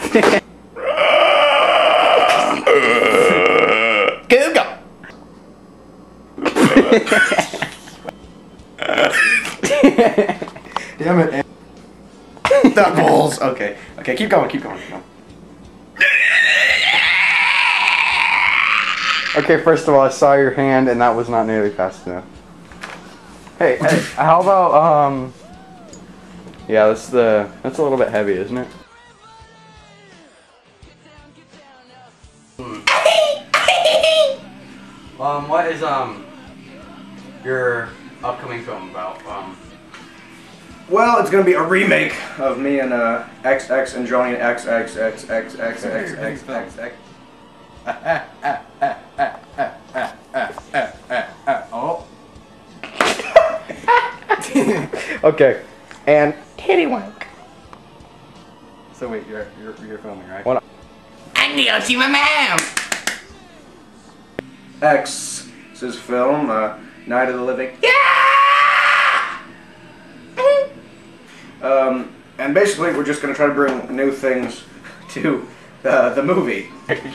Google. Damn it. Doubles. Okay. Okay, keep going, keep going, keep going. Okay, first of all, I saw your hand and that was not nearly fast enough. Hey, how about, yeah, that's a little bit heavy, isn't it? What is, your upcoming film about? Well, it's gonna be a remake of me and XX enjoying XXXXXXXXX. Oh. Okay, and titty wank. So wait, you're filming, right? What? I need to see my mom. X's film, Night of the Living. Yeah. And basically, we're just gonna try to bring new things to the movie.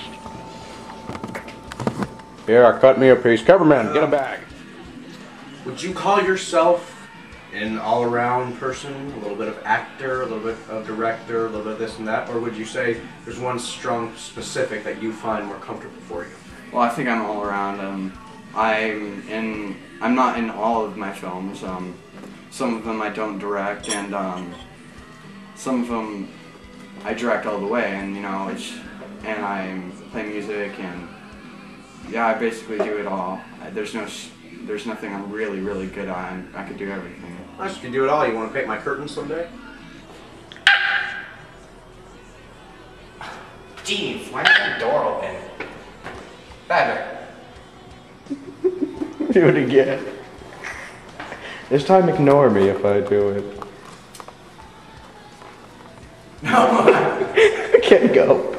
Here, cut me a piece. Cameraman, get a bag. Would you call yourself an all-around person, a little bit of actor, a little bit of director, a little bit of this and that, or would you say there's one strong specific that you find more comfortable for you? Well, I think I'm all around. I'm not in all of my films. Some of them I don't direct, and some of them I direct all the way. And and I play music, and yeah, I basically do it all. There's nothing I'm really good at. I could do everything. Nice, you do it all. You want to paint my curtains someday? Jeez, why is that door open? Better. Do it again. This time ignore me if I do it. No. Okay, go.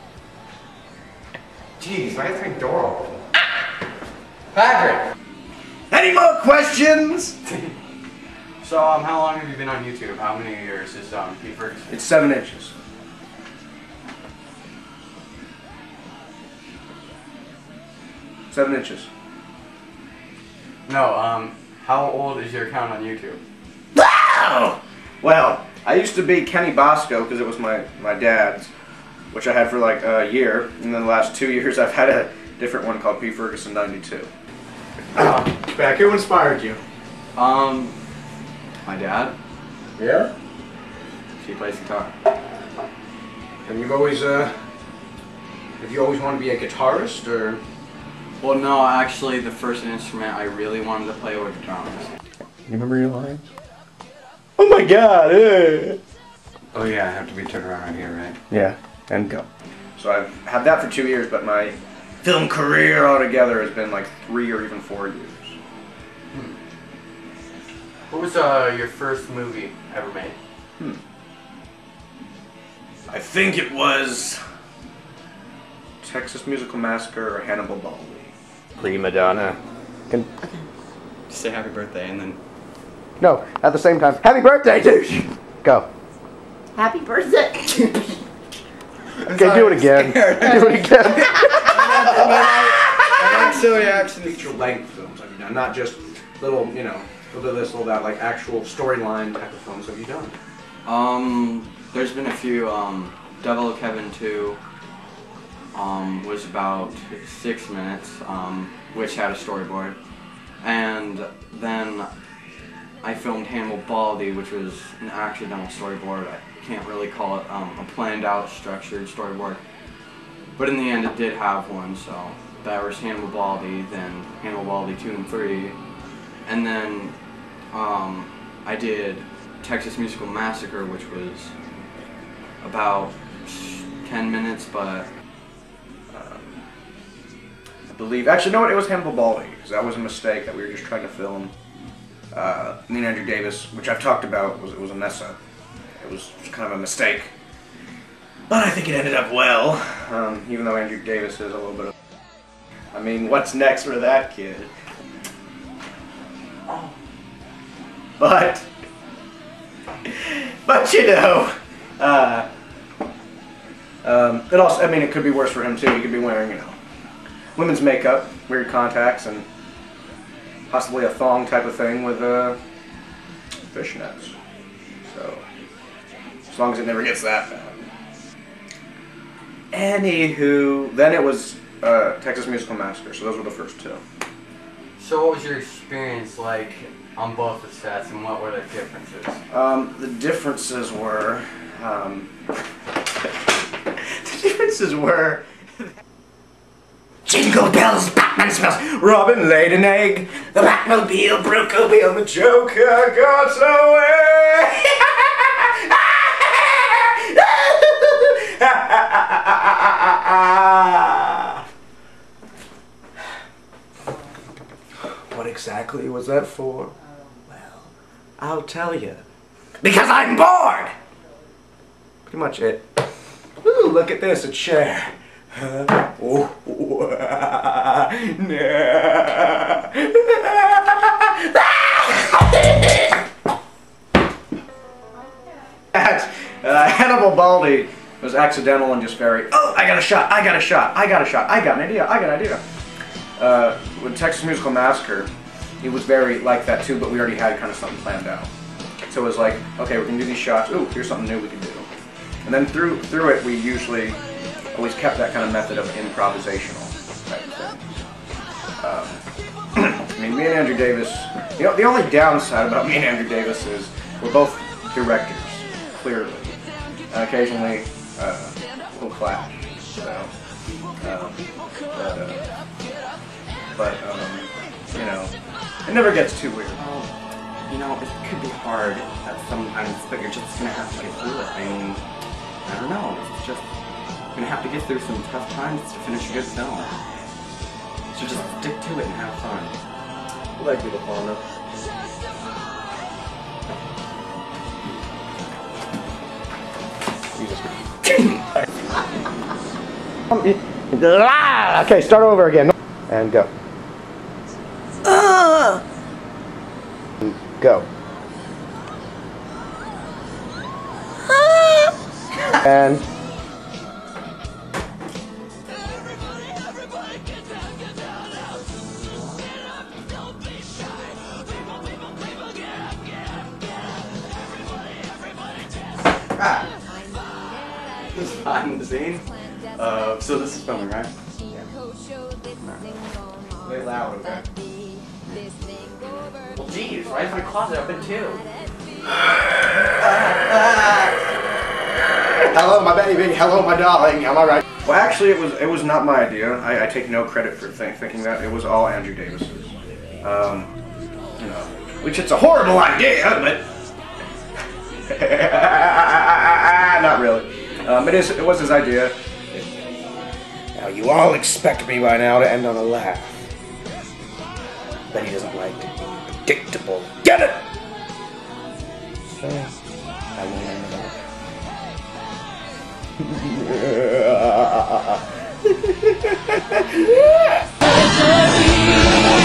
Jeez, why is my door open? Patrick! Any more questions? So, how long have you been on YouTube? How many years is Pete Ferguson? It's 7 inches. Seven inches. No, how old is your account on YouTube? Wow! Well, I used to be Kenny Bosco because it was my dad's, which I had for like a year, and then the last 2 years I've had a different one called P. Ferguson 92. Back, who inspired you? My dad. Yeah? He plays guitar. And you've always, have you always wanted to be a guitarist, or? Well, no, actually, the first instrument I really wanted to play was drums. You remember your lines? Oh my god! Oh yeah, I have to be turned around right here, right? Yeah, and go. So I've had that for 2 years, but my film career altogether has been like 3 or even 4 years. What was your first movie ever made? I think it was Texas Musical Massacre or Hannibal Baldy. Prima donna. Say happy birthday and then... No, at the same time. Happy birthday, douche! Go. Happy birthday! Okay, do it again. Do it again. Silly action. Feature length films have you done? Not just little, you know, little this, little that, like actual storyline type of films have you done? There's been a few. Devil of Kevin 2 was about 6 minutes, which had a storyboard. And then I filmed Hannibal Baldy, which was an accidental storyboard. I can't really call it a planned out, structured storyboard. But in the end, it did have one, so that was Hannibal Baldy, then Hannibal Baldy 2 and 3. And then I did Texas Musical Massacre, which was about 10 minutes, but... I believe, actually, no, it was Hannibal Baldy, because that was a mistake that we were just trying to film. Me and Andrew Davis, which I've talked about, it was a mess up. It was kind of a mistake. But I think it ended up well, even though Andrew Davis is a little bit of... I mean, what's next for that kid? But you know, It also, I mean, it could be worse for him too. He could be wearing, women's makeup, weird contacts, and possibly a thong type of thing with fishnets. So, as long as it never gets that bad. Anywho, then it was Texas Musical Massacre. So those were the first two. So what was your experience like on both the sets, and what were the differences? The differences were. Jingle bells, Batman smells. Robin laid an egg. The Batmobile broke a wheel. The Joker got away. What exactly was that for? Well, I'll tell you. Because I'm bored! Pretty much it. Ooh, look at this, a chair. Oh, Hannibal Baldy was accidental and just very, oh, I got a shot, I got a shot, I got a shot, I got an idea, I got an idea. With Texas Musical Massacre, he was very like that too, but we already had kind of something planned out. So it was like, okay, we're gonna do these shots, ooh, here's something new we can do. And then through it, we usually always kept that kind of method of improvisational type of thing. I mean, me and Andrew Davis, the only downside about me and Andrew Davis is we're both directors, clearly. And occasionally, we'll clash. So, it never gets too weird. It could be hard at sometimes, but you're just gonna have to get through it. I mean, I don't know. It's just you're gonna have to get through some tough times to finish a good film. So just stick to it and have fun. I like you, Lapana. Okay, start over again. And go. Go. And This is behind the scenes. So this is filming, right? Lay loud, okay? Well, geez, why is my closet open too? Hello, my baby. Hello, my darling. Am I right? Well, actually, it was not my idea. I take no credit for thinking that. It was all Andrew Davis's. Which it's a horrible idea, but not really. It was his idea. Now you all expect me by now to end on a laugh. But he doesn't like being predictable. Get it? So, I will end it off.